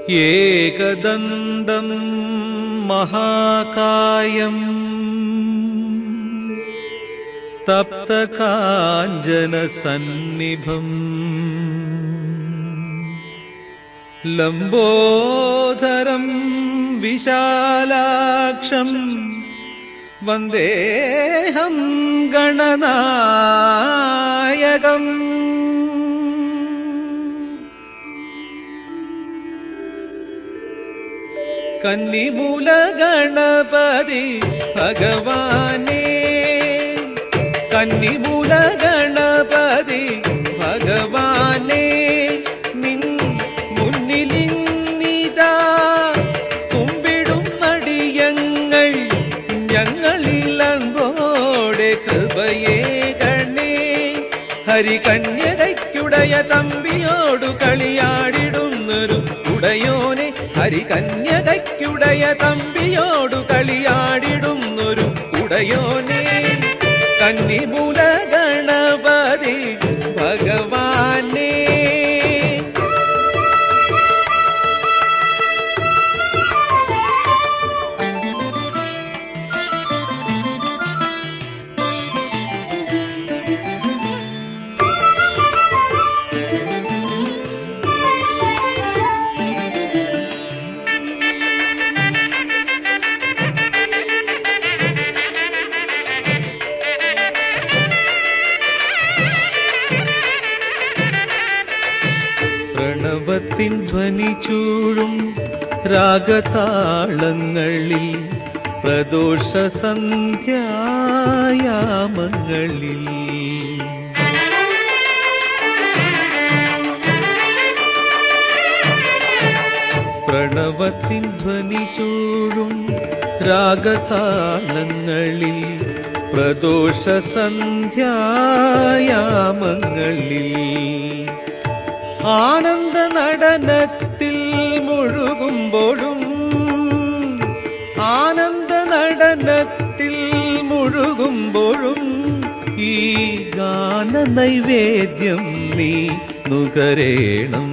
ഏകദന്തം മഹാകായം തപ്തകാഞ്ചനസന്നിഭം ലംബോദരം വിശാലാക്ഷം വന്ദേഹം ഗണനായകം. കന്നിമൂല ഗണപതി ഭഗവാനേ, കന്നിമൂല ഗണപതി ഭഗവാനേ, നിൻ മുന്നിലിന്നിതാ കുമ്പിടും നടിയങ്ങൾ, ഞങ്ങളിലങ്കോടെ കൃപയേ ഗണേ. ഹരികന്യകയ്ക്കുടയ തമ്പിയോടു കളിയാടിടുന്നൊരു ഉടയോനെ, ഹരികന്യകയ്ക്കുടയ തമ്പിയോടു കളിയാടിടുന്നൊരു ഉടയോനെ. കന്നിമൂല ഗണപതി ഭഗവാനേ, പ്രണവത്തിൻ ധ്വനി ചൂഴും രാഗതാളങ്ങളിൽ, പ്രദോഷ സന്ധ്യായാമങ്ങളിൽ, പ്രണവത്തിൻ ധ്വനി ചൂഴും രാഗതാളങ്ങളിൽ, പ്രദോഷ സന്ധ്യായാമങ്ങളിൽ, ആനന്ദ നടനത്തിൽ മുഴുകുമ്പോഴും, ആനന്ദ നടനത്തിൽ മുഴുകുമ്പോഴും, ഈ ഗാന നൈവേദ്യം നീ നുകരേണം.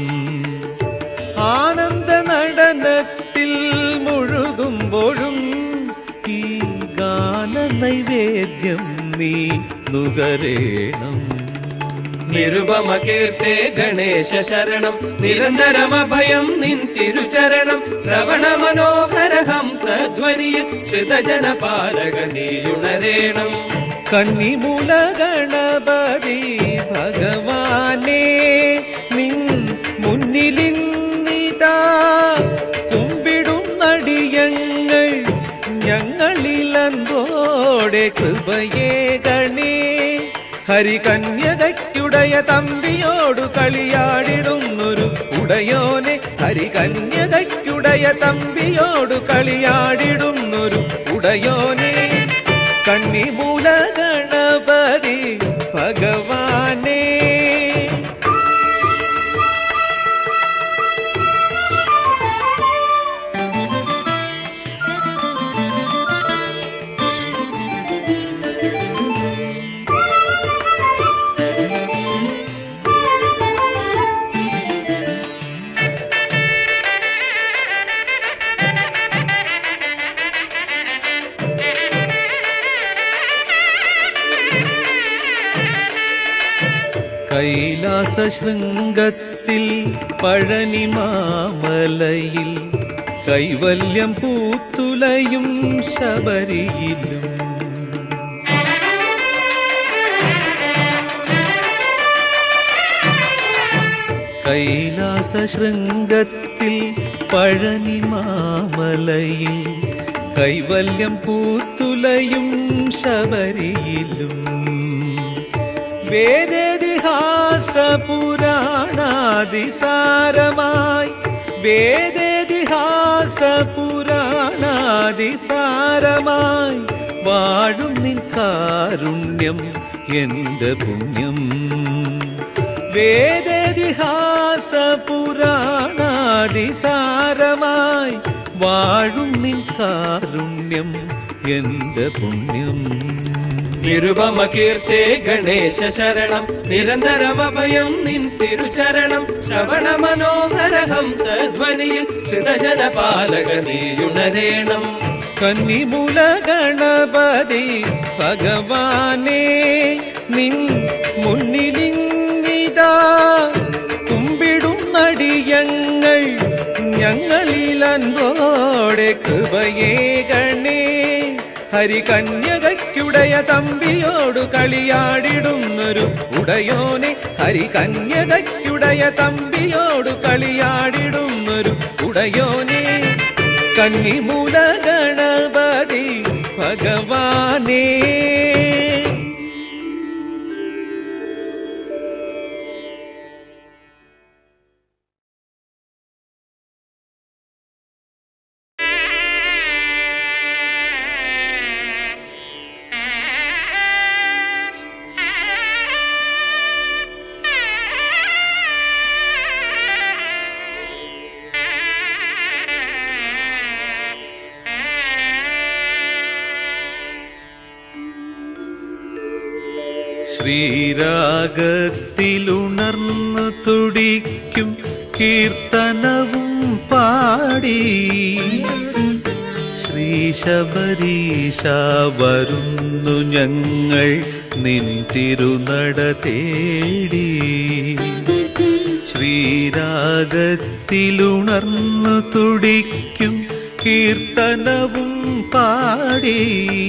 ആനന്ദ നടനത്തിൽ മുഴുകുമ്പോഴും, ഈ ഗാന നൈവേദ്യം നീ നുകരേണം. നിരുപമ കീർത്തെ ഗണേശ ശരണം, നിരന്തരമഭയം നിൻ തിരുചരണം. ശ്രവണ മനോഹര ഹംസധ്വനിയിൽ ശ്രിതജനപാലക നീയുണരേണം. കന്നിമൂല ഗണപതി ഭഗവാനേ, നിൻ മുന്നിലിന്നിതാ കുമ്പിടും നടിയങ്ങൾ, ഞങ്ങളിലങ്കോടെ കൃപയേ ഗണേ. ഹരികന്യകയ്ക്കുടയ തമ്പിയോടു കളിയാടിടുന്നൊരു ഉടയോനെ, ഹരികന്യകയ്ക്കുടയ തമ്പിയോടു കളിയാടിടുന്നൊരു ഉടയോനെ. കന്നിമൂല ഗണപതി ഭഗവാനേ, കൈലാസ ശൃംഗത്തിൽ പഴനിമാമലയിൽ, കൈവല്യം പൂത്തുലയും ശബരിയിലും, കൈലാസ ശൃംഗത്തിൽ പഴനിമാമലയിൽ, കൈവല്യം പൂത്തുലയും ശബരിയിലും, വേദേതിഹാസ പുരാണാദിസാരമായി, വേദേതിഹാസ പുരാണാദിസാരമായി, വാഴും നിൻ കാരുണ്യം എന്റെ പുണ്യം. വേദേതിഹാസ പുരാണാദിസാരമായി, വാഴും നിൻ കാരുണ്യം എന്റെ പുണ്യം. നിരുപമ കീർത്തേ ഗണേശ ശരണം നിരന്തരമഭയം നിൻ തിരുചരണം ശ്രവണ മനോഹര ഹംസധ്വനിയിൽ ശ്രിതജന പാലക നീയുണരേണം കന്നിമൂല ഗണപതി ഭഗവാനേ നിൻ മുന്നിലിന്നിതാ കുമ്പിടുന്നടിയങ്ങൾ ഞങ്ങളിൽ അൻപോടെ കൃപയേകണേ ഹരികന്യകയ്ക്കുടയ തമ്പിയോടു കളിയാടിടുന്നൊരു ഉടയോനെ ഹരികന്യകയ്ക്കുടയ തമ്പിയോടു കളിയാടിടുന്നൊരു ഉടയോനെ കന്നിമൂല ഗണപതി ഭഗവാനേ ശ്രീരാഗത്തിലുണർന്നു തുടിക്കും കീർത്തനവും പാടി ശ്രീശബരീശ വരുന്നു ഞങ്ങൾ നിൻ തിരുനട തേടി ശ്രീരാഗത്തിലുണർന്നു തുടിക്കും കീർത്തനവും പാടി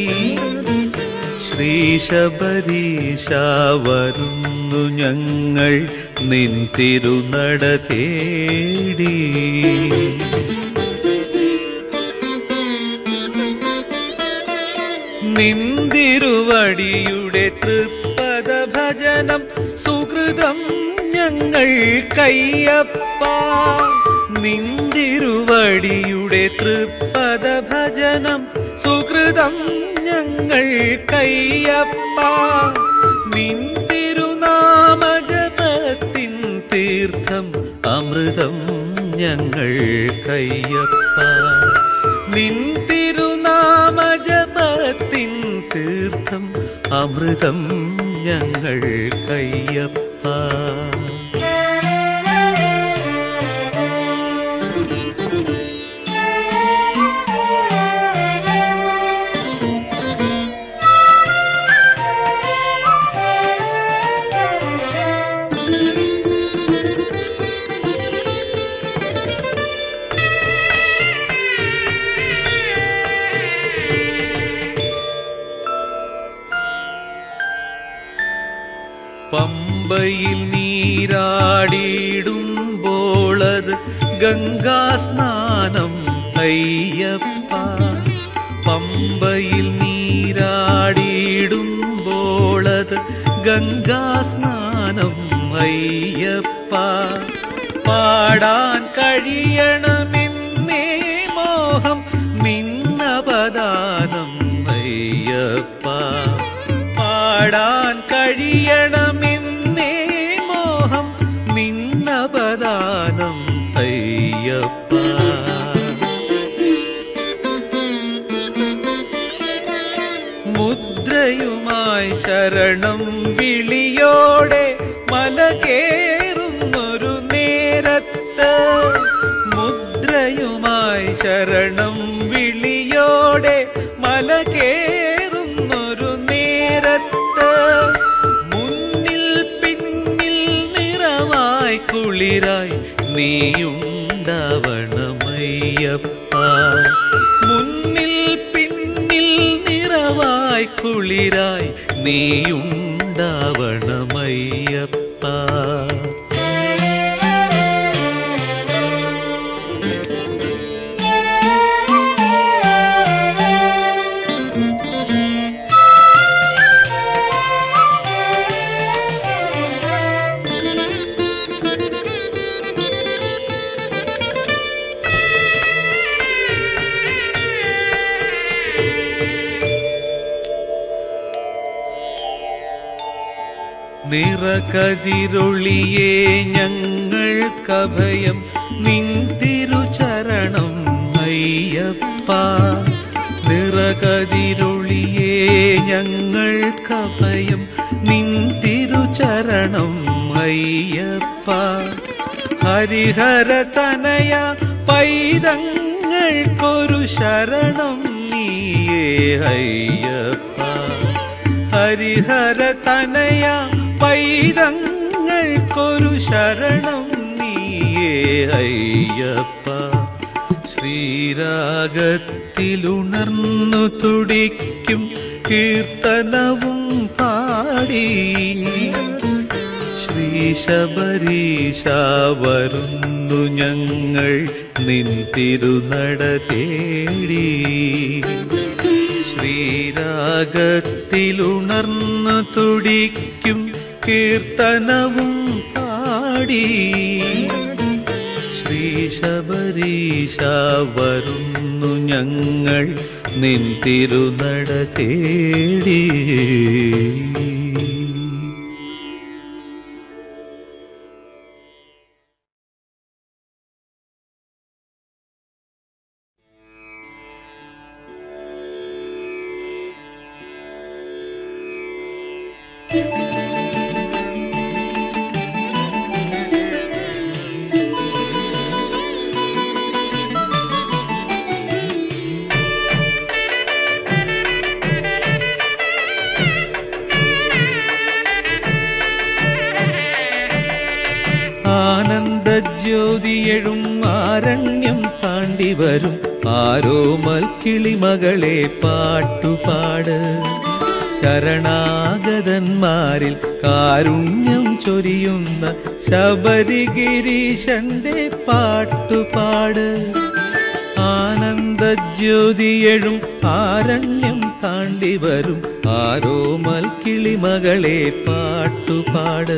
ശ്രീശബരീശ വരുന്നു ഞങ്ങൾ നിൻ തിരുനട തേടി നിന്തിരുവടിയുടെ തൃപ്പദ ഭജനം സുഹൃതം ഞങ്ങൾ കയ്യപ്പ നിന്തിരുവടിയുടെ തൃപ്പദ ഭജനം സുഹൃതം ഞങ്ങൾ കയ്യപ്പ നിൻ തിരുനാമജപത്തിൻ തീർത്ഥം അമൃതം ഞങ്ങൾ കയ്യപ്പ നിൻ തിരുനാമജപത്തിൻ തീർത്ഥം അമൃതം ഞങ്ങൾ കയ്യപ്പ പമ്പയിൽ നീരാടിയിടുമ്പോളത് ഗംഗാസ്നാനം അയ്യപ്പ പമ്പയിൽ നീരാടിയിടുമ്പോളത് ഗംഗാസ്നാനം അയ്യപ്പ പാടാൻ കഴിയണമെന്നേ മോഹം നിന്നപദാനം അയ്യപ്പ പാടാൻ കഴിയണമെന്നേ മോഹം നിന്നപദാനം അയ്യപ്പ മുദ്രയുമായി ശരണം വിളിയോടെ മല കേറുന്നൊരു നേരത്ത് മുദ്രയുമായി ശരണം വിളിയോടെ മല കേറുന്നൊരു നേരത്ത് മുന്നിൽ പിന്നിൽ നിറവായി കുളിരായി നീയുണ്ടാവണമയ്യപ്പ മുന്നിൽ പിന്നിൽ നിറവായി കുളിരായി നീയുണ്ടാവണമയ്യപ്പ നിറകതിരൊളിയേ ഞങ്ങൾക്കഭയം നിൻ തിരുചരണം അയ്യപ്പ നിറ കതിരൊളിയേ ഞങ്ങൾക്കഭയം നിൻ തിരുചരണം അയ്യപ്പ. ഹരിഹര തനയ പൈതങ്ങൾക്കൊരു ശരണം നീയേ അയ്യപ്പ. ഹരിഹര തനയ പൈതങ്ങൾക്കൊരു ശരണം നീയേ അയ്യപ്പ. ശ്രീരാഗത്തിലുണർന്നു തുടിക്കും കീർത്തനവും പാടി ശ്രീശബരീശ വരുന്നു ഞങ്ങൾ നിൻ തിരുനട തേടി. ശ്രീരാഗത്തിലുണർന്നു തുടിക്കും കീർത്തനവും പാടി ശ്രീശബരീശ വരുന്നു ഞങ്ങൾ നിൻ തിരുനട തേടി. ആനന്ദജ്യോതിയെഴും ആരണ്യം താണ്ടി വരും ആരോമൽ കിളിമകളെ പാട്ടുപാട്. ശരണാഗതന്മാരിൽ കാരുണ്യം ചൊരിയുന്ന ശബരിഗിരീശന്റെ പാട്ടുപാട്. ആനന്ദജ്യോതിയെഴും ആരണ്യം താണ്ടി വരും ആരോമൽ കിളിമകളെ പാട്ടുപാട്.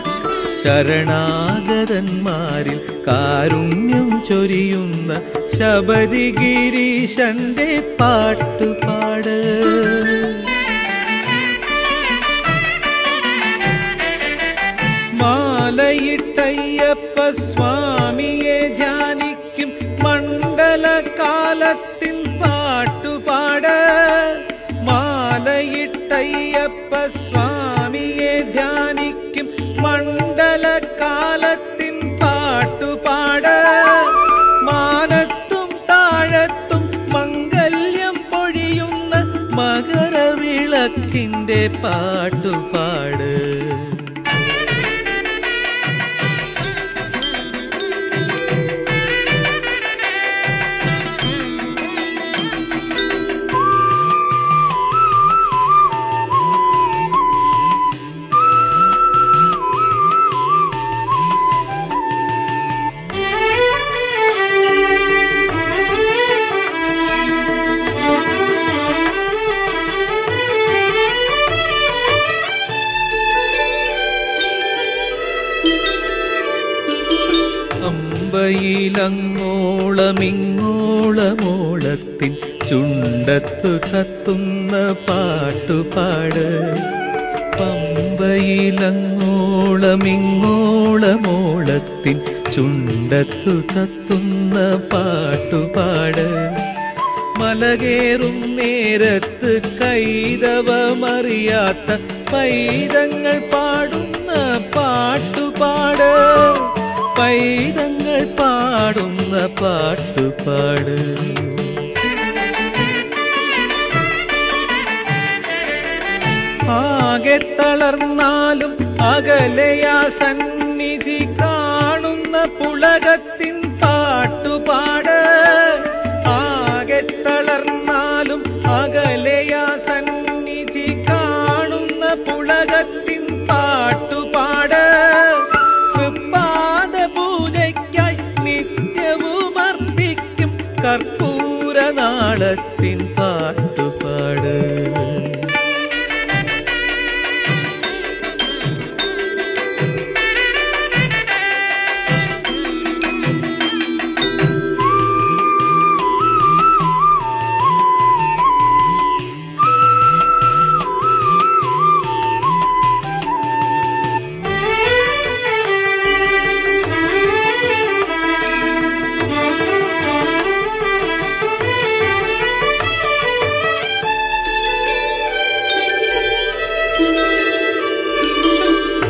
ശരണാഗതന്മാരിൽ കാരുണ്യം ചൊരിയുന്ന ശബരിഗിരീശന്റെ പാട്ടുപാട്. മാലയിട്ടയ്യപ്പ സ്വാമിയെ ധ്യാനിക്കും മണ്ഡലകാലത്തിൻ പാട്ടുപാട്. മാലയിട്ടയ്യപ്പ സ്വാമിയെ ധ്യാനിക്കും മണ്ഡലകാലത്തിൻ പാട്ടുപാട്. മാനത്തും താഴത്തും മംഗല്യം പൊഴിയുന്ന മകരവിളക്കിന്റെ പാട്ടുപാട്. പമ്പയിലങ്ങോളമിങ്ങോളമോളത്തിൻ ചുണ്ടത്തു കത്തുന്ന പാട്ടുപാട്. പമ്പയിലങ്ങോളമിങ്ങോളമോളത്തിൻ ചുണ്ടത്തു കത്തുന്ന പാട്ടുപാട്. മലകേറും നേരത്ത് കൈതവമറിയാത്ത പൈതങ്ങൾ പാടുന്ന പാട്ടുപാട്. പൈതങ്ങൾ പാടുന്ന പാട്ടുപാട്. ആകെ തളർന്നാലും അകലയാ സന്നിധി കാണുന്ന പുളകത്തിൻ പാട്ടുപാട്. ആകെ തളർന്നാലും അകലയാ സന്നിധി കാണുന്ന പുളകത്തിൻ പാട്ടുപാട്. പൂജയ്ക്കായി നിത്യവും അർപ്പിക്കും കർപ്പൂരനാളത്തിൻ പാട്ടുപാട്.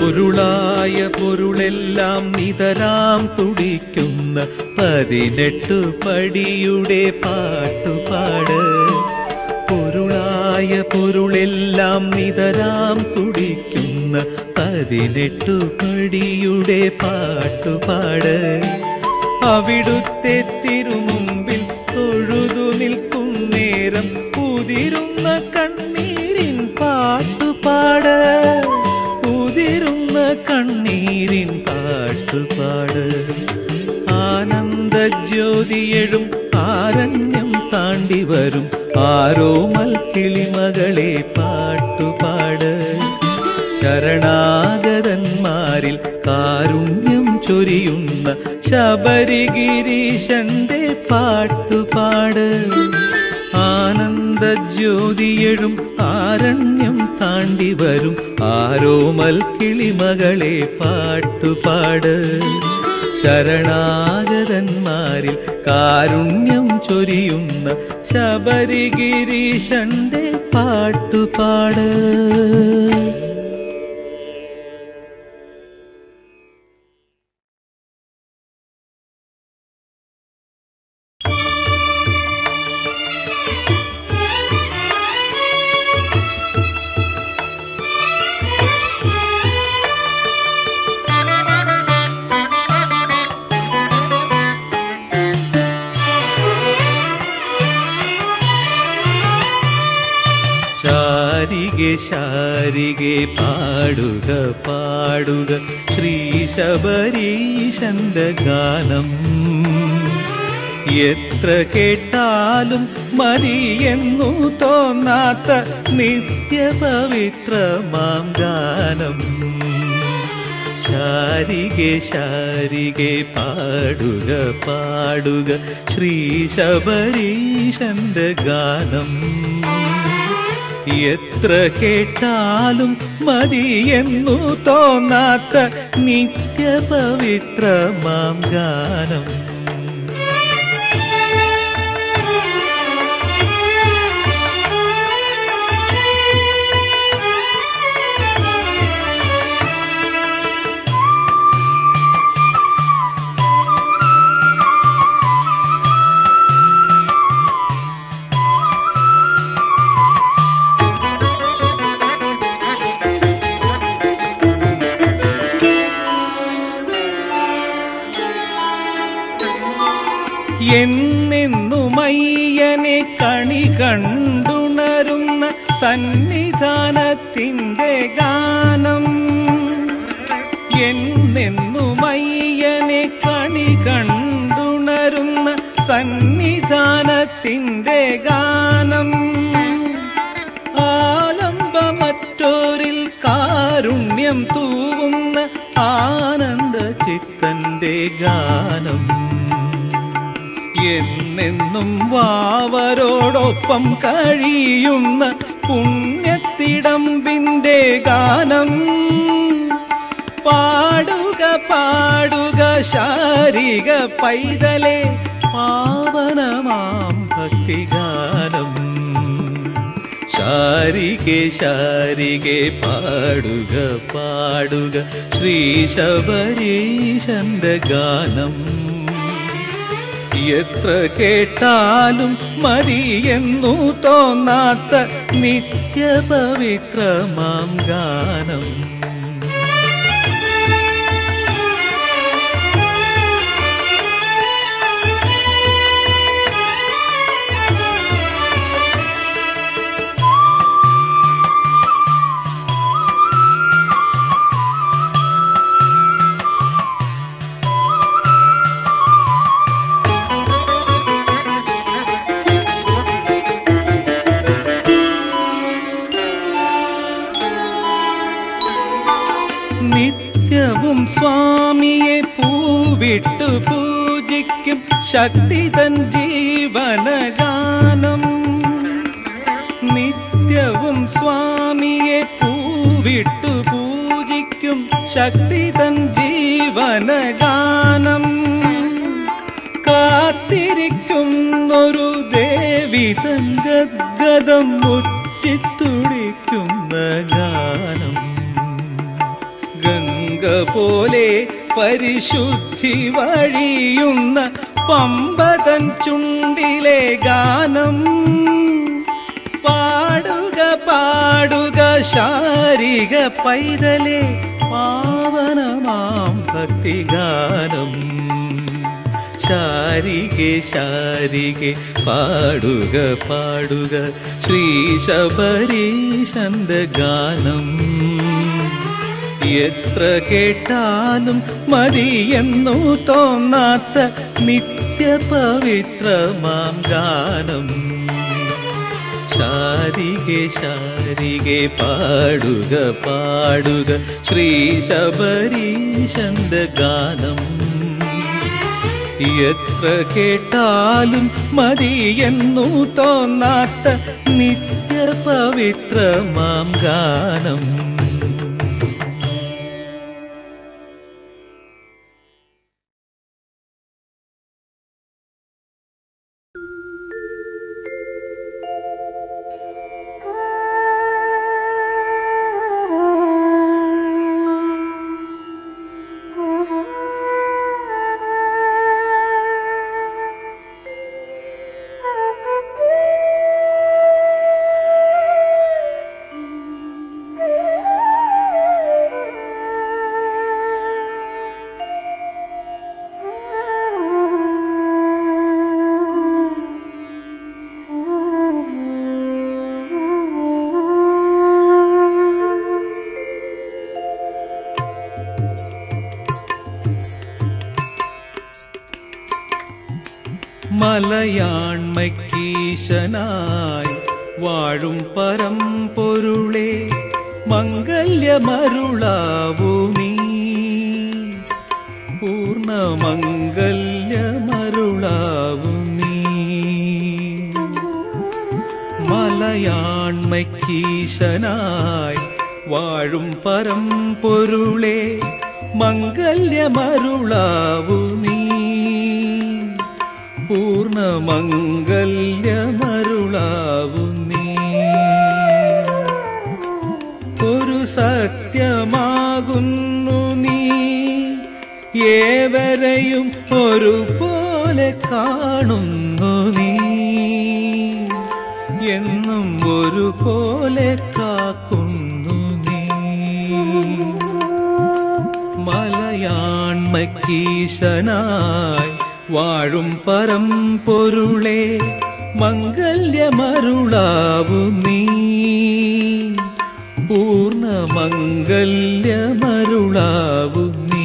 പൊരുളായ പൊരുളെല്ലാം നിതരാം തുടിക്കുന്ന 18 പടിയുടെ പാട്ടുപാട്. പൊരുളായ പൊരുളെല്ലാം നിതരാം തുടിക്കുന്ന 18 പടിയുടെ പാട്ടുപാട്. അവിടുത്തെ തിരുമുമ്പിൽ തൊഴുതു നിൽക്കും നേരം ഉതിരുന്ന കണ്ണീരിൻ പാട്ടുപാട്. ഉതിരുന്ന കണ്ണീരിൻ പാട്ടുപാട്. ആനന്ദജ്യോതിയെഴും ആരണ്യം താണ്ടി വരും ആരോമൽ കിളിമകളെ പാട്ടുപാട്. ശരണാഗതന്മാരിൽ കാരുണ്യം ചൊരിയുന്ന ശബരിഗിരീശന്റെ പാട്ടുപാട്. ആനന്ദജ്യോതിയെഴും ആരണ്യം താണ്ടി വരും ആരോമൽ കിളിമകളെ പാട്ടുപാട്. ശരണാഗതന്മാരിൽ കാരുണ്യം ചൊരിയുന്ന ശബരിഗിരീശന്റെ പാട്ടുപാട്. ശാരികെ പാടുക പാടുക ശ്രീ ശബരീശന്റെ ഗാനം. എത്ര കേട്ടാലും മതിയെന്നു തോന്നാത്ത നിത്യപവിത്രമാം ഗാനം. ശാരികെ പാടുക പാടുക ശ്രീ ശബരീശന്റെ ഗാനം. എത്ര കേട്ടാലും മതിയെന്നു തോന്നാത്ത നിത്യപവിത്രമാം ഗാനം. എന്നെന്നുമയ്യനെ കണി കണ്ടുണരുന്ന സന്നിധാനത്തിൻ്റെ ഗാനം. എന്നെന്നുമയ്യനെ കണി കണ്ടുണരുന്ന സന്നിധാനത്തിൻ്റെ ഗാനം. ആലംബമറ്റോരിൽ കാരുണ്യം തൂവുന്ന ആനന്ദ ചിത്തന്റെ ഗാനം. എന്നെന്നും വാവരോടൊപ്പം കഴിയുന്ന പുണ്യത്തിടമ്പിന്റെ ഗാനം. പാടുക പാടുക ശാരിക പൈതലേ പാവനമാം ഭക്തിഗാനം. ശാരികെ പാടുക പാടുക ശ്രീ ശബരീശന്റെ ഗാനം. എത്ര കേട്ടാലും മതിയെന്നു തോന്നാത്ത നിത്യപവിത്രമാം ഗാനം. നിത്യവും സ്വാമിയെ പൂവിട്ടു പൂജിക്കും ശക്തിതൻ ജീവനഗാനം. നിത്യവും സ്വാമിയെ പൂവിട്ടു പൂജിക്കും ശക്തിതൻ ജീവനഗാനം. കാത്തിരിക്കുന്നൊരു ദേവിതൻ ഗദ്ഗദം മുറ്റിത്തുടിക്കുന്ന ഗാനം. പോലെ പരിശുദ്ധി വഴിയുന്ന പമ്പതൻ ചുണ്ടിലെ ഗാനം പാടുക പാടുക ശാരിക പൈതലേ പാവനമാം ഭക്തിഗാനം ശാരികെ ശാരികെ പാടുക പാടുക ശ്രീ ശബരീശന്റെ ഗാനം എത്ര കേട്ടാലും മതിയെന്നു തോന്നാത്ത നിത്യപവിത്രമാം ഗാനം ശാരികെ ശാരികെ പാടുക പാടുക ശ്രീ ശബരീശന്റെ ഗാനം എത്ര കേട്ടാലും മതിയെന്നു തോന്നാത്ത നിത്യപവിത്രമാം ഗാനം മലയാൺമയ്ക്കീശനായി വാഴും പരമ്പൊരുളേ മംഗല്യമരുളാവൂ നീ പൂർണ്ണമംഗല്യമരുളാവൂ നീ മലയാൺമയ്ക്കീശനായി വാഴും പരമ്പൊരുളേ മംഗല്യമരുളാവൂ നീ പൂർണ്ണമംഗല്യമരുളാവൂ നീ ഒരു സത്യമാകുന്നു നീ ഏവരെയും ഒരുപോലെ കാണുന്നു നീ എന്നും ഒരുപോലെ കാക്കുന്നു നീ മലയാൺമയ്ക്കീശനായി വാഴും പരമ്പൊരുളേ മംഗല്യമരുളാവൂ നീ പൂർണ്ണമംഗല്യമരുളാവൂ നീ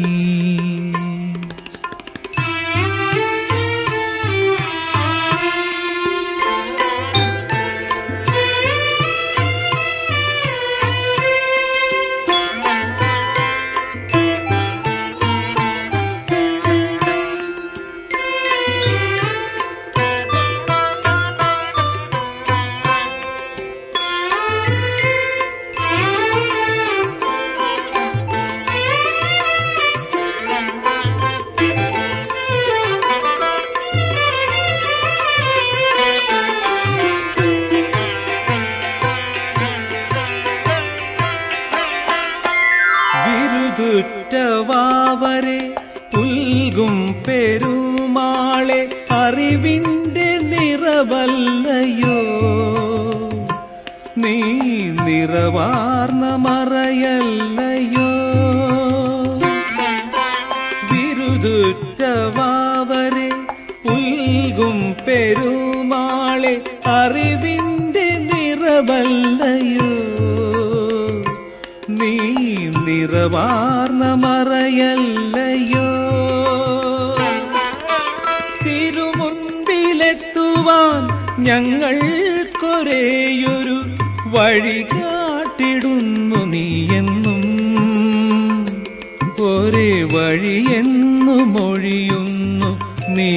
ുറ്റവാവരെ ഉൽകും പെരുമാളെ അറിവിന്റെ നിറവല്ലയോ നീ നിറവാർന്ന മറയല്ലയോ ബിരുദുറ്റവാവരെ ഉൽകും പെരുമാളെ അറിവിന്റെ നിറവല്ലയോ നീ നിറവാർന്ന മറയല്ലയോ തിരുമുൻപിലെത്തുവാൻ ഞങ്ങൾക്കൊരേയൊരു വഴി കാട്ടിടുന്നു നീയെന്നും ഒരേ വഴിയെന്നു മൊഴിയുന്നു നീ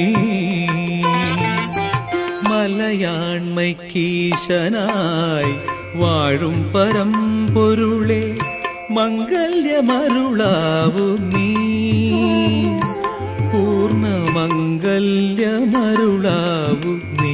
മലയാൺമയ്ക്കീശനായി വാഴും പരമ്പൊരുളേ മംഗല്യമരുളാവൂ നീ പൂർണ്ണമംഗല്യമരുളാവൂ നീ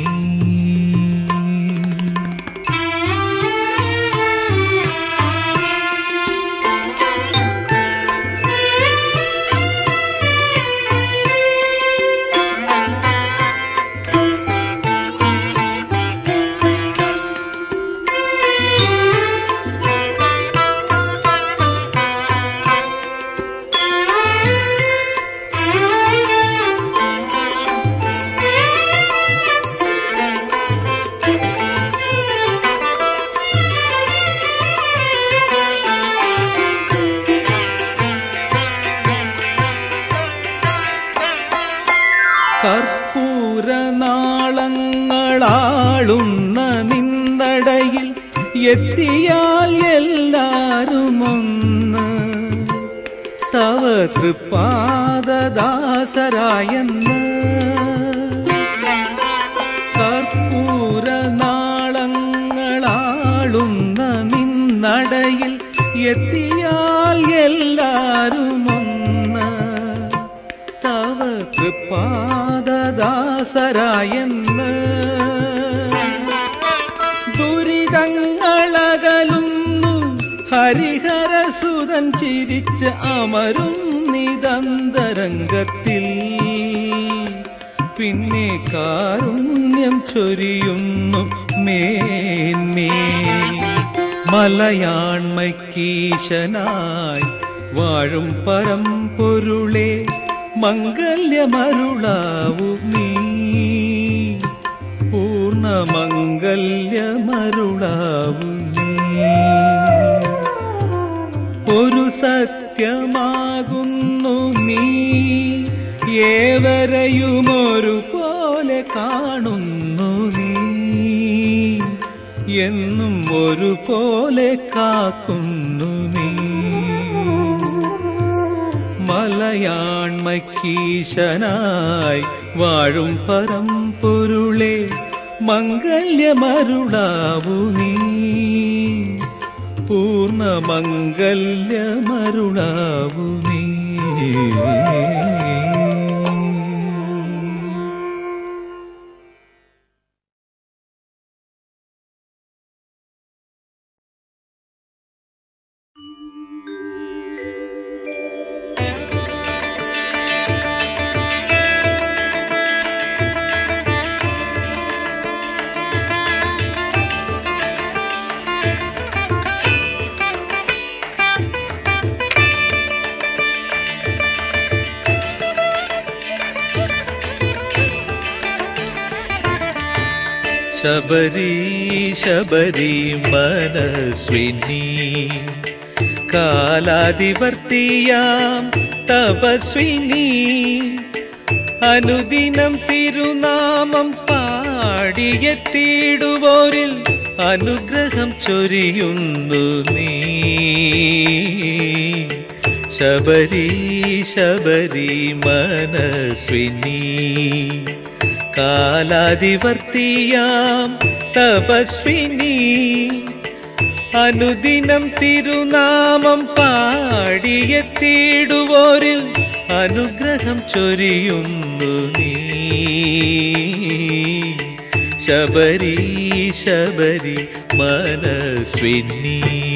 കർപ്പൂരനാളങ്ങളാളുന്ന നിന്നടയിൽ എത്തിയാൽ എല്ലാരുമൊന്ന് തവ തൃപ്പാദദാസരായെന്ന്. കർപ്പൂരനാളങ്ങളാളുന്ന നിന്നടയിൽ എത്തിയാൽ എല്ലാരുമൊന്ന് തവ തൃപ്പാദദാസരായെന്ന്. ദുരിതങ്ങളകലുന്നു ഹരിഹരസുതൻ ചിരിച്ച് അമരും നിദന്തരംഗത്തിൽ. പിന്നെ കാരുണ്യം ചൊരിയുന്നു മേന്മേ. മലയാൺമയ്ക്കീശനായി വാഴും പരമ്പൊരുളെ മംഗല്യമരുളാവു നീ. പൂർണ്ണമംഗല്യമരുളാവു നീ. ഒരു സത്യമാകുന്നു നീ, ഏവരെയുമൊരുപോലെ കാണുന്നു നീ. എന്നും ഒരുപോലെ കാക്കുന്നു നീ. മലയാൺമയ്ക്കീശനായി വാഴും പരമ്പൊരുളെ മംഗല്യമരുളാവു നീ. പൂർണ്ണമംഗല്യമരുളാവു നീ. ശബരി ശബരി മനസ്വിനി, കാലാധിവർത്തിയാം തപസ്വിനി, അനുദിനം തിരുനാമം പാടിയെത്തിയിടുവോരിൽ അനുഗ്രഹം ചൊരിയുന്നു നീ. ശബരി ശബരി മനസ്വിനി, കാലാധിവർത്തിയാം തപസ്വിനി, അനുദിനം തിരുനാമം പാടിയെത്തിയിടുവോരിൽ അനുഗ്രഹം ചൊരിയുന്നു നീ. ശബരി ശബരി മനസ്വിനി.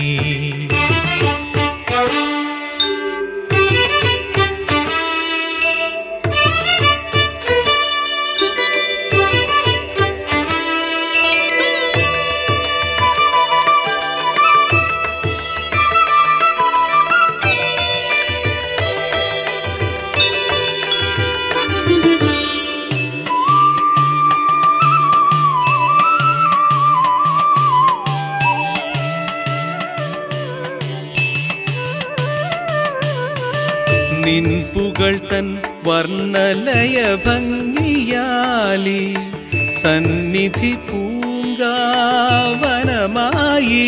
നിൻ പുകൾ തൻ വർണ്ണലയ ഭംഗിയാലി സന്നിധി പൂങ്കാവനമായി.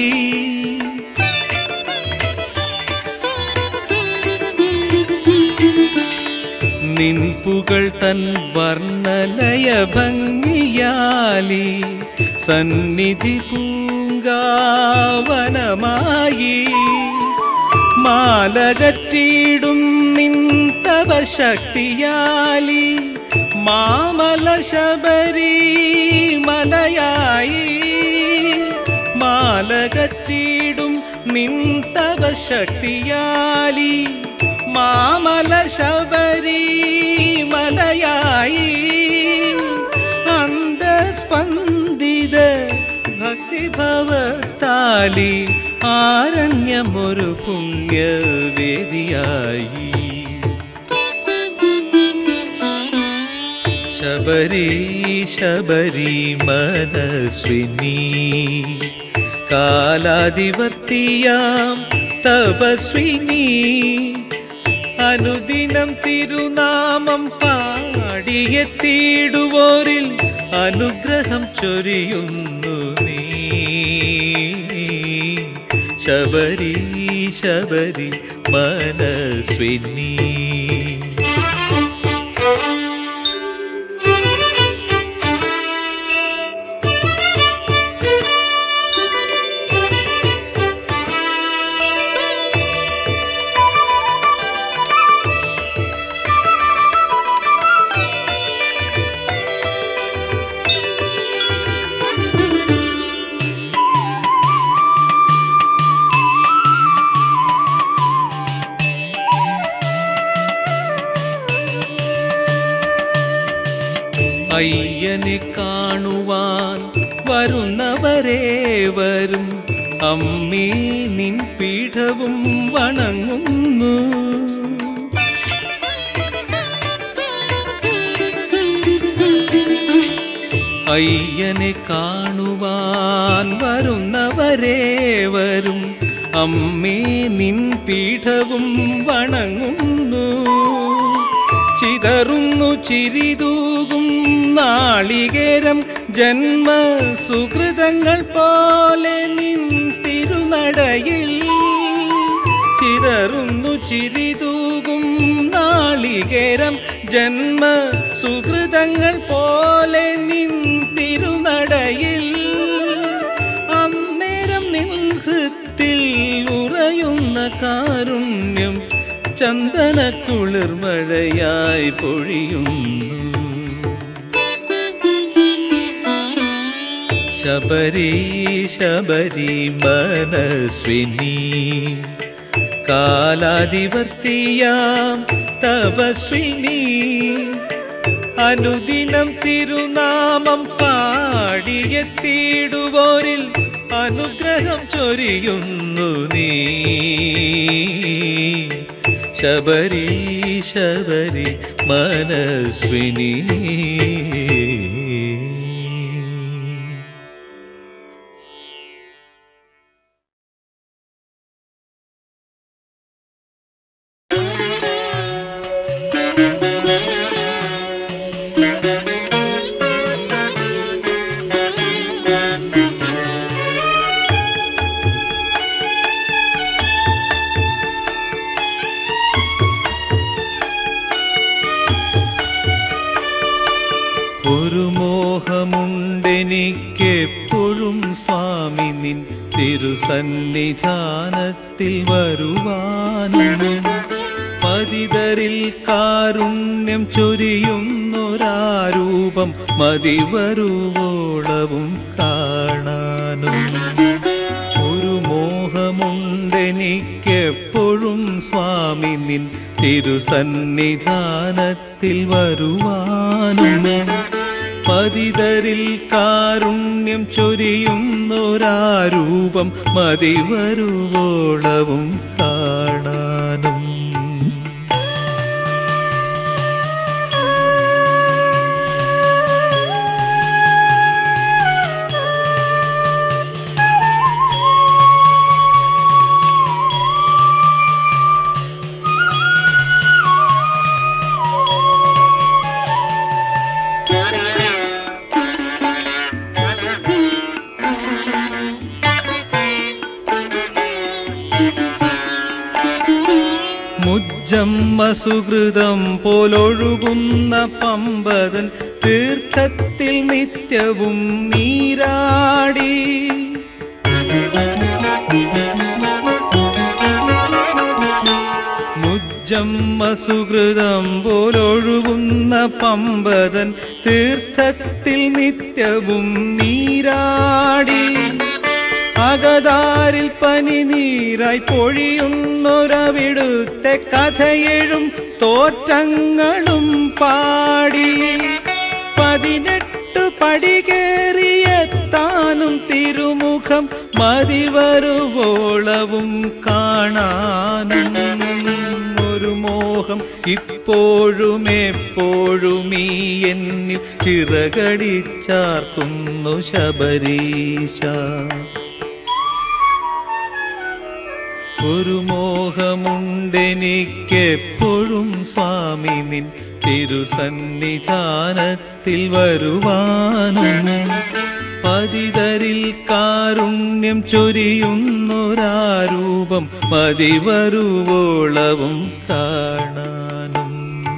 നിൻ പുകൾ തൻ വർണ്ണലയ ഭംഗിയാലി സന്നിധി പൂങ്കാവനമായി. മാലകറ്റിടും നിൻ തവ ശക്തിയാലി മാമല ശബരി മലയായി. മാലകറ്റിടും നിൻ തവ ശക്തിയാലി മാമല ശബരി മലയായി. അന്തസ്പന്ദിത ഭക്തിഭവത്താലി ആരണ്യമൊരു പുണ്യവേദിയായി. ശബരി ശബരി മനസ്വിനി, കാലാധിവർത്തിയാം തപസ്വിനി, അനുദിനം തിരുനാമം പാടിയെത്തിയിടുവോരിൽ അനുഗ്രഹം ചൊരിയുന്നു നീ. ശബരി ശബരി മനസ്വിനി. അയ്യനെ കാണുവാൻ വരുന്നവരേവരും അമ്മേ നിൻ പീഠവും വണങ്ങുന്നു. അയ്യനെ കാണുവാൻ വരുന്നവരേവരും അമ്മേ നിൻ പീഠവും വണങ്ങുന്നു. ചിതറുന്നു ചിരിതൂകും നാളികേരം ജന്മസുകൃതങ്ങൾ പോലെ നിൻ തിരുനടയിൽ. ചിതറുന്നു ചിരിതൂകും നാളികേരം ജന്മസുകൃതങ്ങൾ പോലെ നിൻ തിരുനടയിൽ. അന്നേരം നിൻ ഹൃത്തിൽ ഉറയുന്ന കാരുണ്യം ചന്ദന കുളിർമഴയായി പൊഴിയുന്നു. ശബരി ശബരി മനസ്വിനി. കാലാധിപത്യാം തപസ്വിനി. അനുദിനം തിരുനാമം പാടിയെത്തിയിടുവോരിൽ അനുഗ്രഹം ചൊരിയുന്നു നീ. ശബരി ശബരി മനസ്വിനി. ഒരു മോഹമുണ്ടെനിക്കെപ്പോഴും സ്വാമി നിൻ തിരുസന്നിധാനത്തിൽ വരുവാനും. പതിതരിൽ കാരുണ്യം ചൊരിയുന്നൊരാരൂപം മതിവരുവോളവും കാണാനും. ഒരു മോഹമുണ്ടെനിക്കെപ്പോഴും സ്വാമി നിൻ തിരുസന്നിധാനത്തിൽ വരുവാനും. പതിതരിൽ കാരുണ്യം ചൊരിയുന്നൊരാരൂപം മതിവരുവോളവും കാണാനും. ജന്മസുകൃതം പോലൊഴുകുന്ന പമ്പതൻ തീർത്ഥത്തിൽ നിത്യവും നീരാടി. മുജ്ജന്മസുകൃതം പോലൊഴുകുന്ന പമ്പതൻ തീർത്ഥത്തിൽ നിത്യവും നീരാടി. അകതാരിൽ പനിനീരായി പൊഴിയുന്നൊരവിടുത്തെ കഥയെഴും തോറ്റങ്ങളും പാടി. 18 പടികേറിയെത്താനും തിരുമുഖം മതിവരുവോളവും കാണാനും. ഒരു മോഹം ഇപ്പോഴും എപ്പോഴും ഈ എന്നിൽ ചിറകടിച്ചാർക്കുന്നു ശബരീശ. ഒരു മോഹമുണ്ടെനിക്കെപ്പോഴും സ്വാമി നിൻ തിരുസന്നിധാനത്തിൽ വരുവാനും പതിതരിൽ കാരുണ്യം ചൊരിയുന്നൊരാരൂപം മതിവരുവോളവും കാണാനും.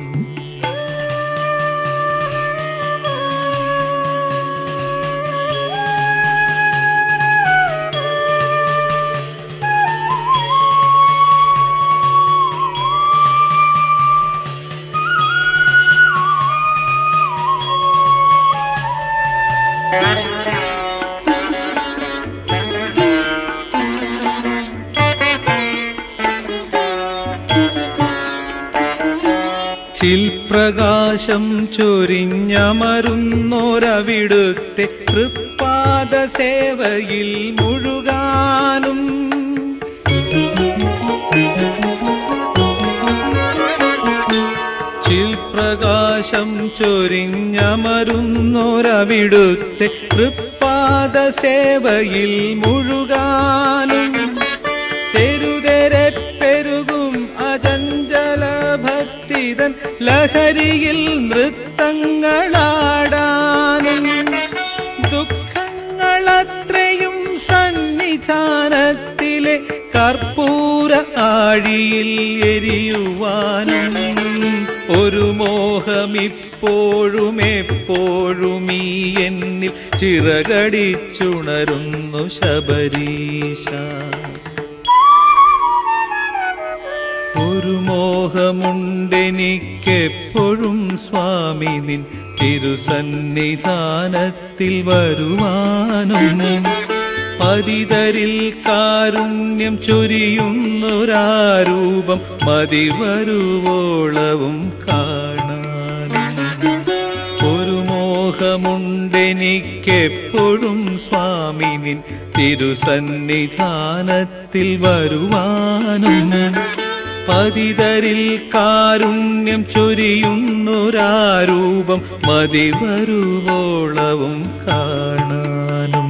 ചിൽപ്രകാശം ചൊരിഞ്ഞമരുന്നോരവിടുത്തെ തൃപ്പാദ സേവയിൽ മുഴുകാനും ചിൽപ്രകാശം ചൊരിഞ്ഞമരുന്നോരവിടുത്തെ തൃപ്പാദ സേവയിൽ മുഴുകാനും തെരുതെരെ പെരുകും അചഞ്ചല ഭക്തിതൻ ലഹരിയിൽ നൃത്തങ്ങളാടാനും ദുഃഖങ്ങളത്രയും സന്നിധാനത്തിലെ കർപ്പൂര ആഴിയിൽ എരിയുവാനും ഒരു മോഹമിപ്പോഴും എപ്പോഴും ഈ എന്നിൽ ചിറകടിച്ചുണരുന്നു ശബരീശ. ഒരു മോഹമുണ്ടെനിക്കെപ്പോഴും സ്വാമി നിൻ തിരുസന്നിധാനത്തിൽ വരുവാനും പതിതരിൽ കാരുണ്യം ചൊരിയുന്നൊരാരൂപം മതിവരുവോളവും കാണാനും. ഒരു മോഹമുണ്ടെനിക്കെപ്പോഴും സ്വാമി നിൻ തിരുസന്നിധാനത്തിൽ വരുവാനും പതിതരിൽ കാരുണ്യം ചൊരിയുന്നൊരാരൂപം മതിവരുവോളവും കാണാനും.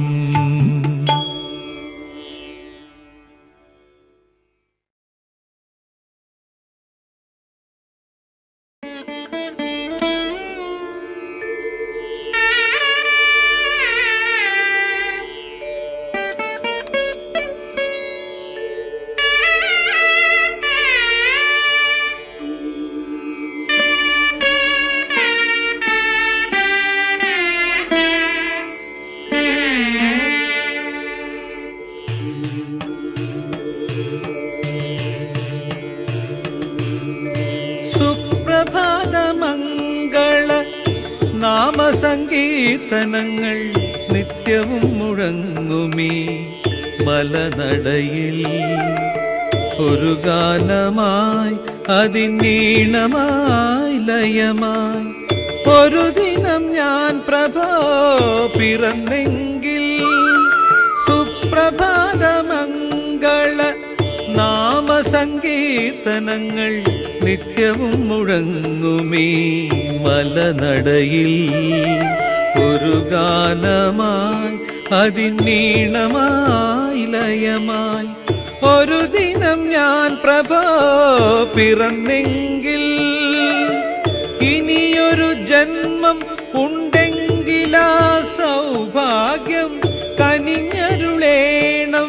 സുപ്രഭാതമംഗള നാമസങ്കീർത്തനങ്ങൾ നിത്യവും മുഴങ്ങുമീ മലനടയിൽ ഒരു ഗാനമായി അതിനീണമായി ലയമായി ഒരു ദിനം ഞാൻ പ്രഭോ പിറന്നെങ്കിൽ. സുപ്രഭാതമംഗള നാമസങ്കീർത്തനങ്ങൾ നിത്യവും മുഴങ്ങുമീ മലനടയിൽ ഒരു ഗാനമായി അതിനീണമായി ലയമായി ഒരു ദിനം ഞാൻ പ്രഭോ പിറന്നെങ്കിൽ. ഇനിയൊരു ജന്മം ഉണ്ടെങ്കിലാ സൗഭാഗ്യം കനിഞ്ഞരുളേണം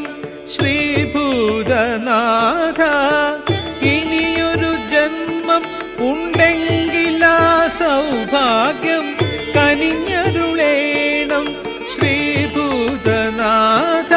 ശ്രീഭൂതനാഥ. ഇനിയൊരു ജന്മം ഉണ്ടെങ്കിലാ സൗഭാഗ്യം കനിഞ്ഞരുളേണം ശ്രീഭൂതനാഥ.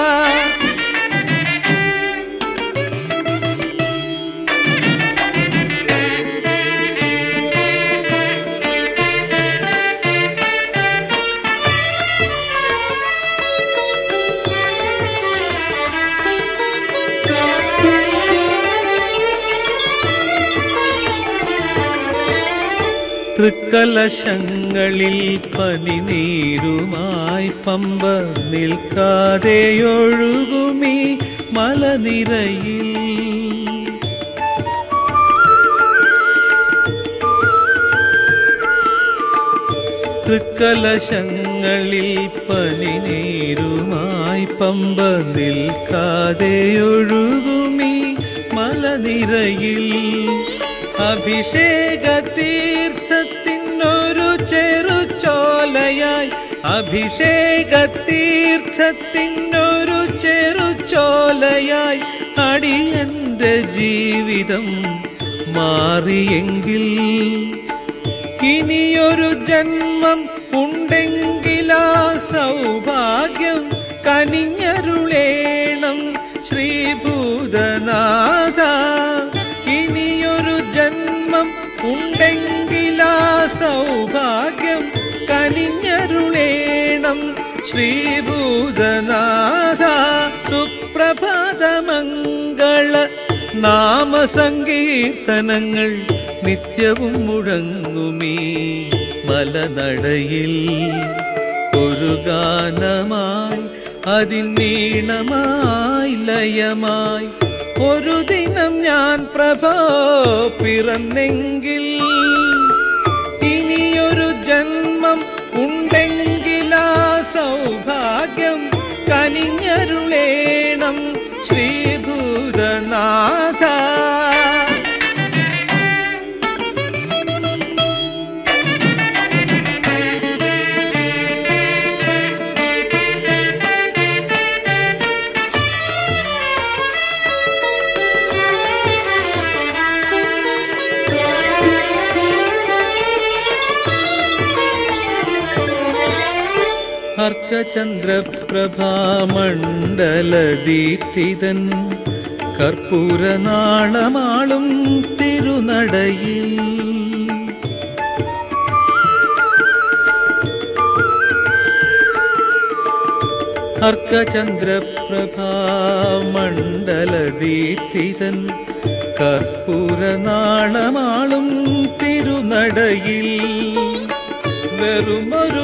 തൃക്കലശങ്ങളിൽ പനിനീരുമായി പമ്പ നിൽക്കാതെയൊഴുകുമീ മലനിരയിൽ തൃക്കലശങ്ങളിൽ പനിനീരുമായി പമ്പ നിൽക്കാതെയൊഴുകുമീ മലനിരയിൽ അഭിഷേക തീർത്ഥത്തിനൊരു ചെറുചോലയായി അഭിഷേക തീർത്ഥത്തിനൊരു ചെറുചോലയായി അടിയന്റെ ജീവിതം മാറിയെങ്കിൽ ഇനിയൊരു ജന്മം ഉണ്ടെങ്കിലാ സൗഭാഗ്യം കനിഞ്ഞരുളേണം ശ്രീഭൂതനാഥ. ഇനിയൊരു ജന്മം ഉണ്ടെങ്കിലാ സൗഭാഗ്യം കനിഞ്ഞരുളേണം ശ്രീഭൂതനാഥ. സുപ്രഭാതമംഗള നാമസങ്കീർത്തനങ്ങൾ നിത്യവും മുഴങ്ങുമീ മലനടയിൽ ഒരു ഗാനമായി അതിനീണമായി ലയമായി ഒരു ദിനം ഞാൻ പ്രഭോ പിറന്നെങ്കിൽ ഇനിയൊരു ജന്മം ഉണ്ടെങ്കിലാ സൗഭാഗ്യം കനിഞ്ഞരുളേണം ശ്രീഭൂതനാഥ. അർക്കചന്ദ്രപ്രഭാമണ്ഡലദീപ്തിതൻ കർപ്പൂരനാളമാളും തിരുനടയിൽ അർക്കചന്ദ്രപ്രഭാമണ്ഡലദീപ്തിതൻ കർപ്പൂരനാളമാളും തിരുനടയിൽ വെറുമൊരു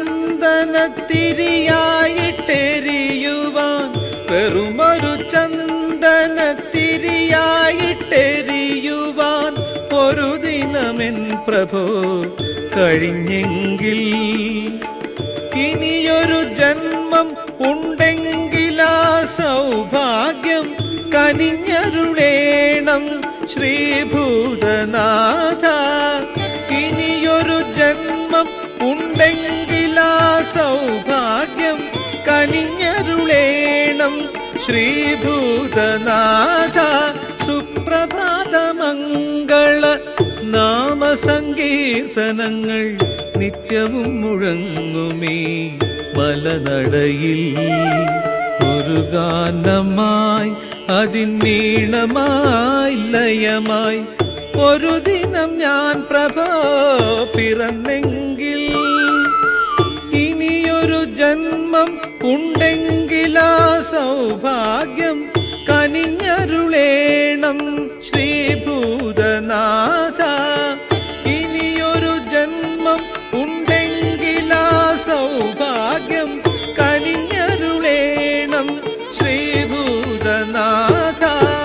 ചന്ദനത്തിരിയായിട്ടെരിയുവാൻ വെറുമൊരു ചന്ദനത്തിരിയായിട്ടെരിയുവാൻ ഒരു ദിനമെൻ പ്രഭോ കഴിഞ്ഞെങ്കിൽ ഇനിയൊരു ജന്മം ഉണ്ടെങ്കിലാ സൗഭാഗ്യം കനിഞ്ഞരുളേണം ശ്രീഭൂതനാഥ. ഇനിയൊരു ജന്മം ഉണ്ടെങ്കിലാ സൗഭാഗ്യം കനിഞ്ഞരുളേണം ശ്രീഭൂതനാഥ. സുപ്രഭാതമംഗള നാമസങ്കീർത്തനങ്ങൾ നിത്യവും മുഴങ്ങുമീ മലനടയിൽ ഒരു ഗാനമായി അതിനീണമായി ലയമായി ഒരു ദിനം ഞാൻ പ്രഭോ പിറന്നെങ്കിൽ ഇനിയൊരു ജന്മം ഉണ്ടെങ്കിലാ സൗഭാഗ്യം കനിഞ്ഞരുളേണം ശ്രീഭൂതനാഥ. ഇനിയൊരു ജന്മം ഉണ്ടെങ്കിലാ സൗഭാഗ്യം കനിഞ്ഞരുളേണം ശ്രീഭൂതനാഥ.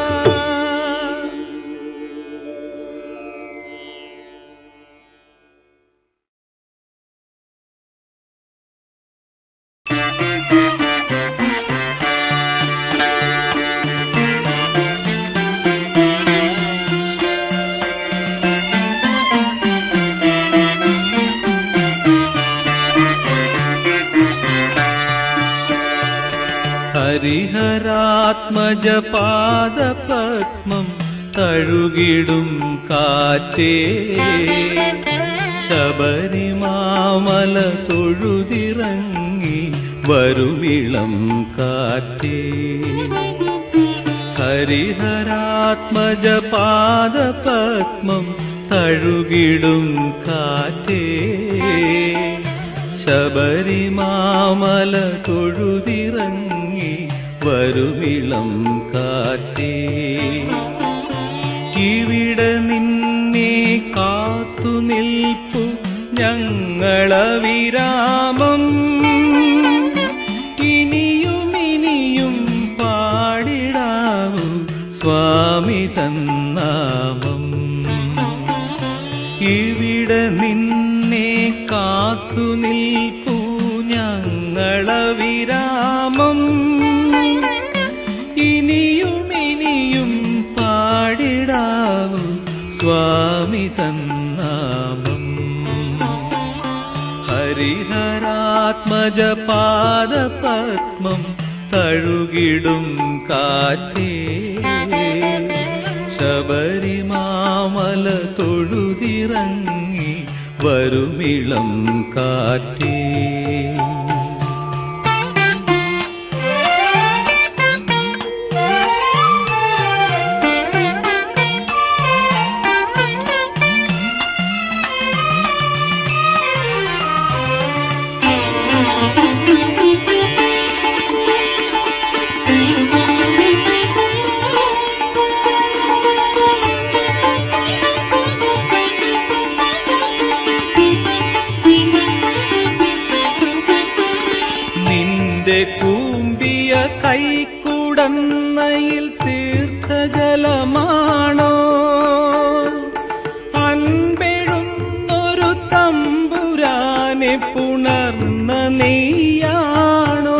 ഹരിഹരാത്മജപാദപത്മം തഴുകിടും കാറ്റേ ശബരിമാമല തൊഴുതിറങ്ങി വരുമിളം കാറ്റേ. ഹരിഹരാത്മജപാദപത്മം തഴുകിടും കാറ്റേ ശബരിമാമല തൊഴുതിറങ്ങി വരുമിളം കാറ്റേ. ഇവിടെ നിന്നെ കാത്തു നിൽപ്പു ഞങ്ങളവിരാമം ഇനിയും പാടിടാവൂ സ്വാമി തന്നാമം. ഇവിടെ നിന്നെ കാത്തു നിൽപ്പൂ ഞങ്ങളവിരാമം. ഇനിയും പാടിടാവൂ സ്വാമി തന്നാമം. ഹരിഹരാത്മജപാദപത്മം തഴുകിടും കാറ്റേ, ശബരിമാമല തൊഴുതിറങ്ങി വരുമിളം കാറ്റേ. കൂമ്പിയ കൈക്കുടന്നയിൽ തീർത്ഥജലമാണോ, അൻപെഴുന്നൊരു തമ്പുരാനെ പുണർന്ന നെയ്യാണോ.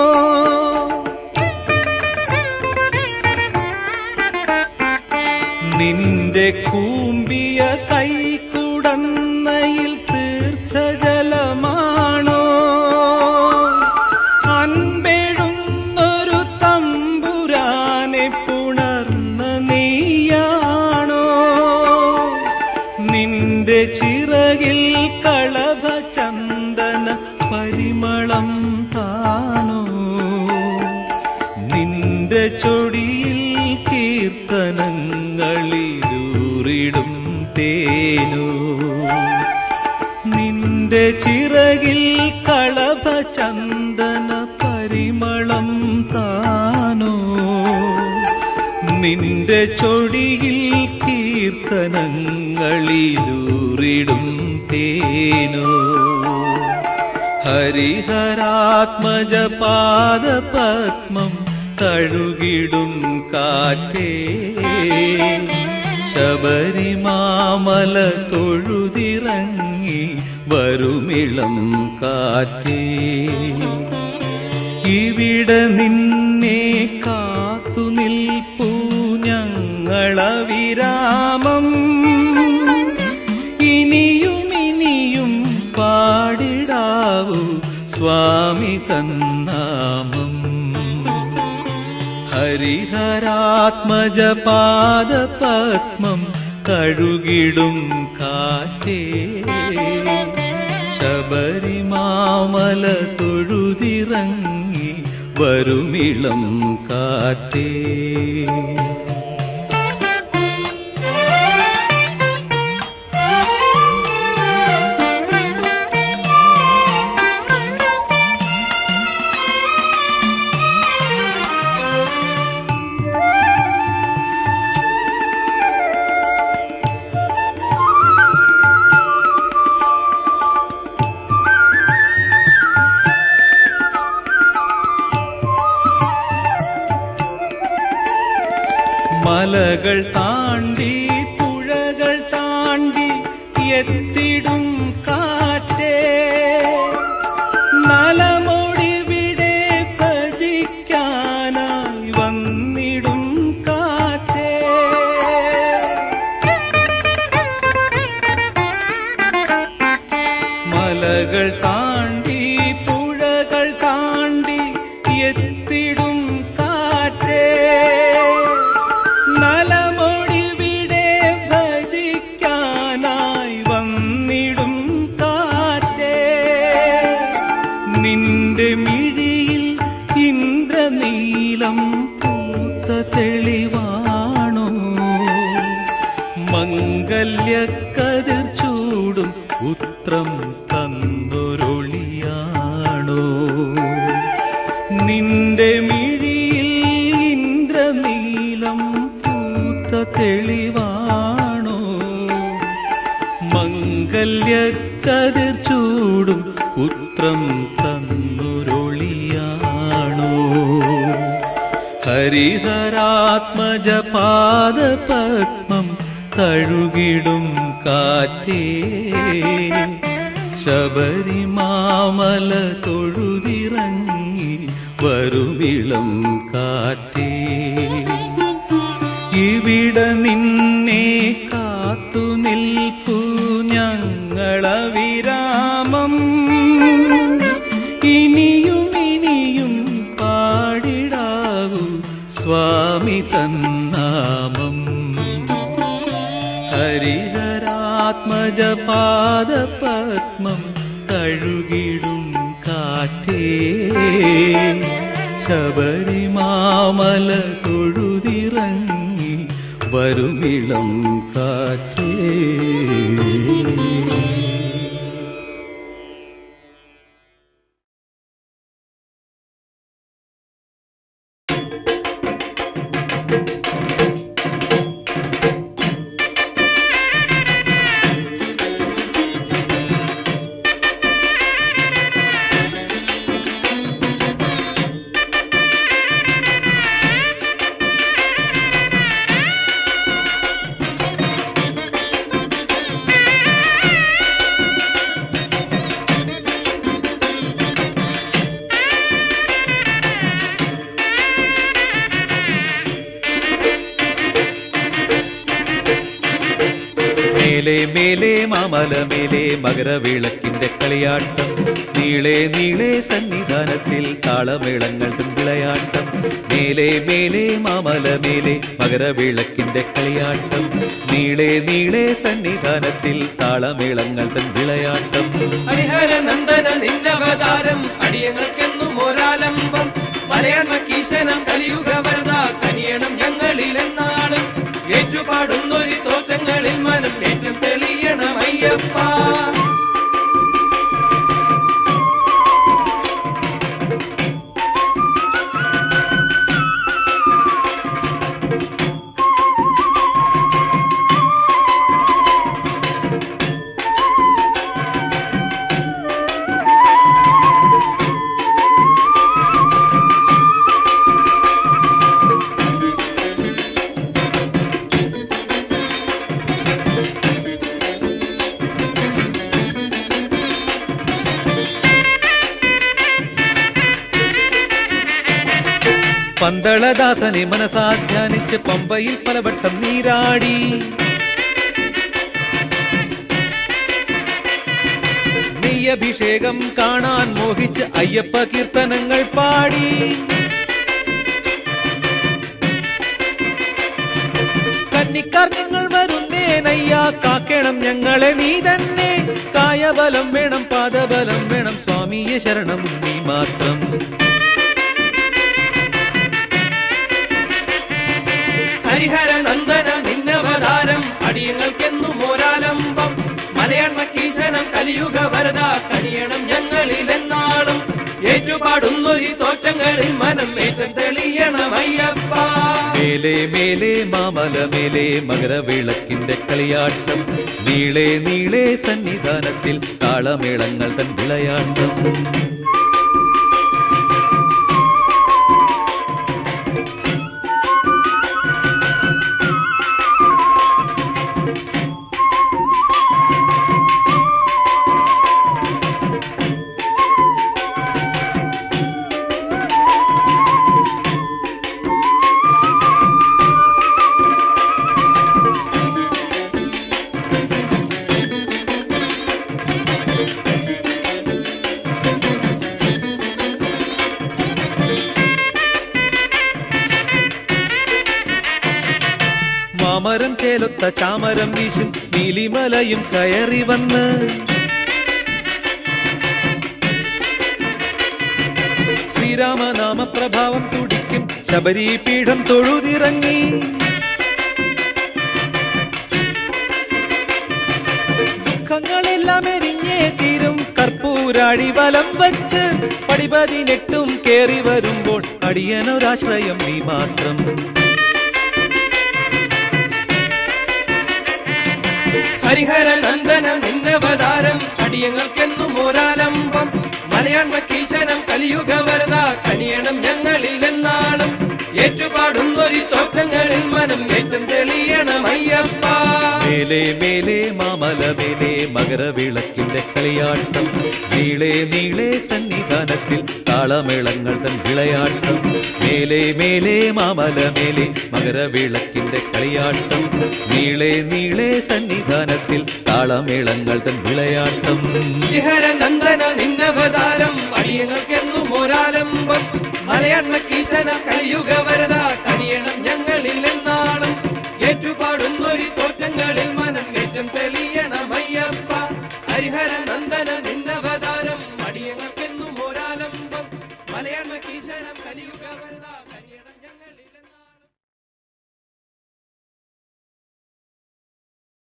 നിന്റെ കൂമ്പിയ കൈക്കുടന്നയിൽ തീർത്ഥജലമാണോ, അൻപെഴുന്നൊരു തമ്പുരാനെ പുണർന്ന നെയ്യാണോ. നിന്റെ ചിറകിൽ കളഭചന്ദന പരിമളം താനോ, നിന്റെ ചൊടിയിൽ കീർത്തനങ്ങളിലൂറിടും തേനോ. നിന്റെ ചിറകിൽ കളഭചന്ദന പരിമളം താനോ, നിന്റെ ചൊടിയിൽ കീർത്തനങ്ങളിലൂറിടും തേനോ. ഹരിഹരാത്മജപാദപത്മം തഴുകിടും കാറ്റേ, ശബരിമാമല തൊഴുതിറങ്ങി വരുമിളം കാറ്റേ. ഇവിടെ നിന്നെ കാത്തു നിൽപ്പൂ ഞങ്ങളവിരാമം. ഇനിയും പാടിടാവൂ സ്വാമി തന്നാമം. ഹരിഹരാത്മജപാദപത്മം കഴുകിടും കാറ്റേ, ശബരിമാമല തൊഴുതിറങ്ങി വരുമിളം കാറ്റേ. മലകൾ താണ്ടി പുഴകൾ താണ്ടി എത്തിടും കാറ്റേ, നലമൊടിവിടെ ഭജിക്കാനായി വന്നിടും കാറ്റേ. മലകൾ താണ്ടി പുഴകൾ താണ്ടി എത്തിടും കാറ്റേ, നലമൊടിവിടെ ഭജിക്കാനായി വന്നിടും കാറ്റേ. നിന്റെ മിഴിയിൽ ഇന്ദ്രനീലം പൂത്ത തെളിവാണോ, മംഗല്യക്കതിർ ചൂടും പുത്രം തന്നൊരൊളിയാണോ. നിന്റെ മിഴിയിൽ ഇന്ദ്രനീലം പൂത്ത തെളിവാണോ, മംഗല്യക്കതിർ ചൂടും പുത്രം തന്നൊരൊളിയാണോ. ഹരിഹരാത്മജപാദപത്മം തഴുകിടും കാറ്റേ, ശബരിമാമല തൊഴുതിറങ്ങി വരുമിളം കാറ്റേ, ഇവിടെ നിന്നെ കാത്തു നിൽപ്പു ഞങ്ങളവിരാമം. ഇനിയും ഇനിയും പാടിടാവൂ സ്വാമി തന്നാമം. ഹരിഹരാത്മജപാദപത്മം തഴുകിടും കാറ്റേ, ശബരിമാമല തൊഴുതിറങ്ങി വരുമിളം കാറ്റേ. മേലെ മേലെ മാമല മേലെ മകരവിളക്കിന്റെ കളിയാട്ടം, നീളെ നീളെ സന്നിധാനത്തിൽ താളമേളങ്ങൾ വിളയാട്ടം. മേലെ മേലെ മാമല മേലെ മകരവിളക്കിന്റെ കളിയാട്ടം, നീളെ നീളെ സന്നിധാനത്തിൽ താളമേളങ്ങൾ വിളയാട്ടം. ഹരിഹരനന്ദന നിന്നവതാരം അടിയങ്ങൾക്കെന്നും ഒരാലംബം. മലയാളീശനം കലിയുഗ വരദ കനിയണം ഞങ്ങളിലെന്നാളും. ഏറ്റുപാടുന്നൊരു തോറ്റങ്ങളിൽ മനം ഏറ്റം തെളിയണം അയ്യപ്പ. പന്തളദാസനെ മനസാധ്യാനിച്ച് പമ്പയിൽ പലവട്ടം നീരാടി, നെയ്യഭിഷേകം കാണാൻ മോഹിച്ച് അയ്യപ്പ കീർത്തനങ്ങൾ പാടി. കന്നിക്കാർ ഞങ്ങൾ വരുന്നേനയ്യ, കാക്കണം ഞങ്ങളെ നീ തന്നെ. കായബലം വേണം പാദബലം വേണം സ്വാമിയെ ശരണം നീ മാത്രം. ഹരിഹരനന്ദന നിന്നവതാരം അടിയങ്ങൾക്കെന്നും ഒരാലംബം. മലയാളീശനം കലിയുഗ വരദ കനിയണം ഞങ്ങളിലെന്നാളും. ഏറ്റുപാടുന്നൊരു തോറ്റങ്ങളിൽ മനം ഏറ്റം തെളിയണം അയ്യപ്പ. മേലെ മേലെ മാമല മേലെ മകരവിളക്കിന്റെ കളിയാട്ടം, നീളെ നീളെ സന്നിധാനത്തിൽ താളമേളങ്ങൾ തൻ വിളയാട്ടം. മാമരം ചേലൊത്ത ചാമരം വീശും നീലിമലയും കയറി വന്ന്, ശ്രീരാമനാമപ്രഭാവം തുടിക്കും ശബരീപീഠം തൊഴുതിറങ്ങി. ദുഃഖങ്ങളെല്ലാം എരിഞ്ഞേ തീരും കർപ്പൂരാഴി വലം വച്ച്, പടിപതിനെട്ടും കേറി വരുമ്പോൾ അടിയനൊരാശ്രയം നീ മാത്രം. ഹരിഹരനന്ദന നിന്നവതാരം അടിയങ്ങൾക്കെന്നും ഒരാലംബം. മലയാളീശനം കലിയുഗ വരദ കനിയണം ഞങ്ങളിലെന്നാളും. ഏറ്റുപാടുന്നൊരു തോറ്റങ്ങളിൽ മനം ഏറ്റം തെളിയണം അയ്യപ്പ. മേലെ മേലെ മാമല മേലെ മകരവിളക്കിന്റെ കളിയാട്ടം നീളെ നീളെ സന്നിധാനത്തിൽ താളമേളങ്ങൾ തൻ വിളയാട്ടം മേലെ മേലെ മാമല മേലെ മകരവിളക്കിന്റെ കളിയാട്ടം നീളെ നീളെ സന്നിധാനത്തിൽ താളമേളങ്ങൾ തൻ വിളയാട്ടം ഹരനന്ദന നിന്നവതാരം അടിയങ്ങൾക്കെന്നും ഒരാലംബം മലയണ്ണ കീശന കലിയുഗ വരദ